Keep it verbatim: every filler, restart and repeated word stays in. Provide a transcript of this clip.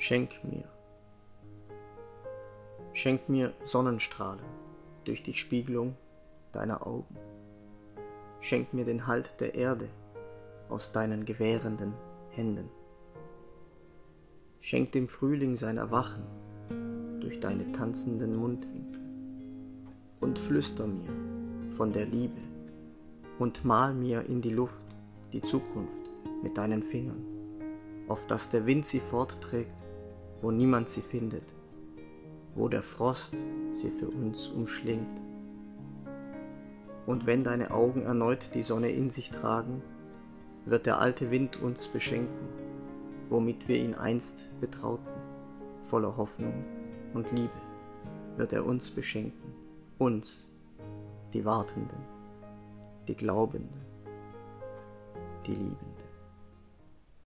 Schenk mir, schenk mir Sonnenstrahlen durch die Spiegelung deiner Augen. Schenk mir den Halt der Erde aus deinen gewährenden Händen. Schenk dem Frühling sein Erwachen durch deine tanzenden Mundwinkel. Und flüster mir von der Liebe und mal mir in die Luft die Zukunft mit deinen Fingern, auf dass der Wind sie fortträgt, wo niemand sie findet, wo der Frost sie für uns umschlingt. Und wenn deine Augen erneut die Sonne in sich tragen, wird der alte Wind uns beschenken, womit wir ihn einst betrauten. Voller Hoffnung und Liebe wird er uns beschenken, uns, die Wartenden, die Glaubenden, die Liebenden.